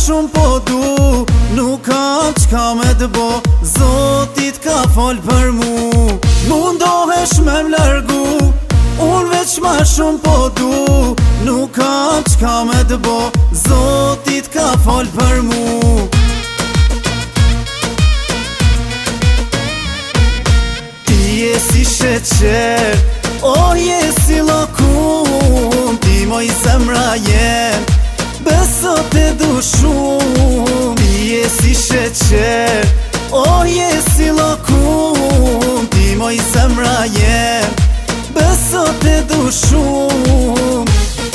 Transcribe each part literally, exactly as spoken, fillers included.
shumë po du, nuk kam qka me të bo, Zotit ka fol për mu. Mundohesh me m'largu, unë veç ma shumë po du, nuk kam qka me të bo, Zotit ka fol për mu. Ti je si sheqer, o je si lokum, ti moj zemra jem, beso te du shumë. Ti je si sheqer, o je si lokum, ti moj zemra jem, beso te du shumë.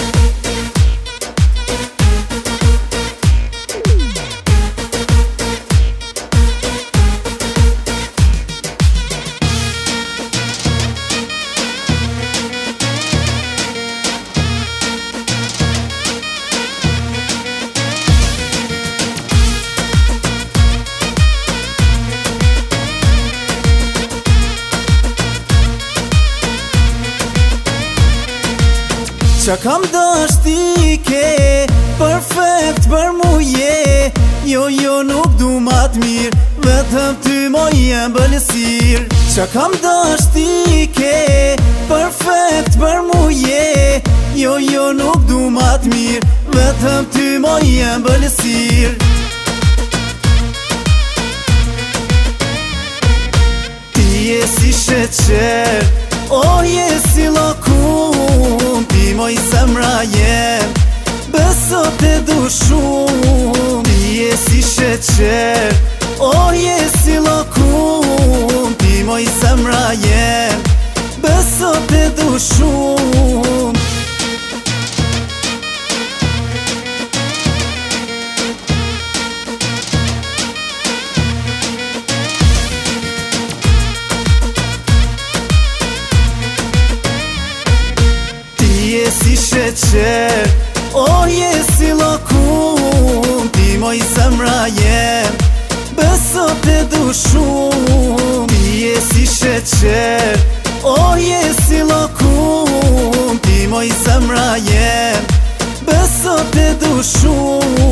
Qa kam dasht ti ke, perfekt për mu je, jo jo nuk du ma t'mir, vetëm ty mo jem bëlesir. Qa kam dasht ti ke, perfekt për mu je, jo jo nuk du ma t'mir, vetëm ty mo jem bëlesir. Ti je si sheqer, o je si lokum, ti moj zemra jem, beso te du shumë. Ti je si sheqer, o je si lokum, ti moj zemra jem, beso te du shumë. Si sheqer, o je si lokum, ti moj zemra jem, beso te du shumë. Ti je si sheqer, o je si lokum, ti moj zemra jem, beso te du shumë.